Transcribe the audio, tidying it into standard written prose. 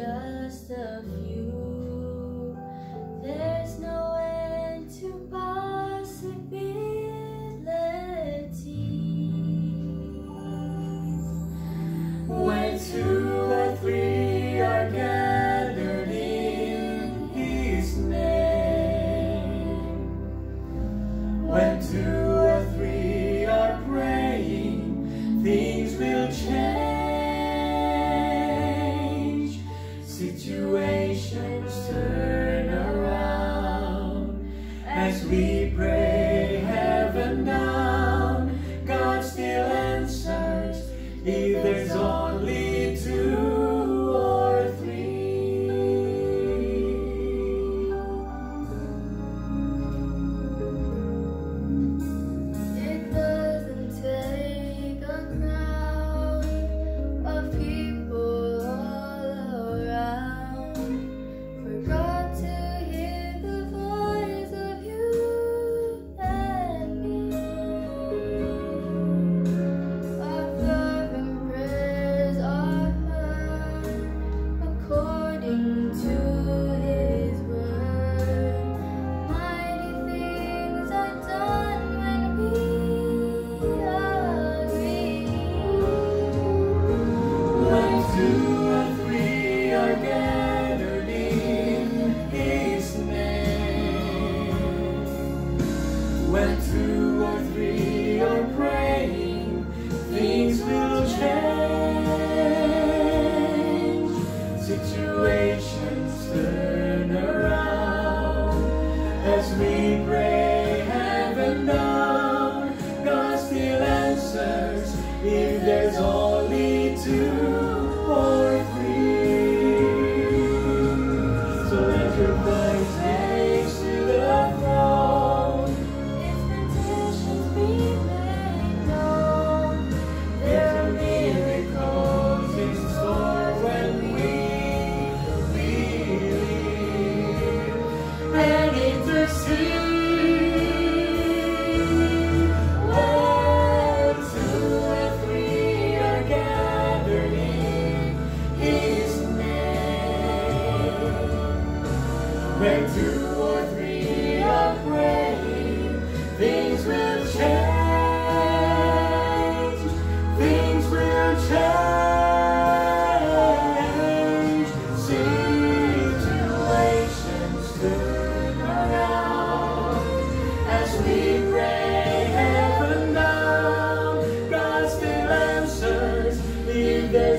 just a few. There's no end to possibilities. When two or three are gathered in His name, when two or three are praying, things will change. Situations turn around as we pray heaven down. God still answers if there's only two or three. It doesn't take a crowd of people all around for God to hear the voice of you and me. Our fervent prayers are heard according to His word. Mighty things are done when we agree. When two or three are gathered in His name, when two or three are praying, things will change. Situations turn around as we pray heaven down. God still answers if there's only two or three. So let your voice raise to the throne. If petitions be made known, there are miracles in store when we believe and intercede. When two or three are gathered in His name, when two or three are praying, things will change. Things will change. Situations turn around as we pray heaven down. God still answers if there's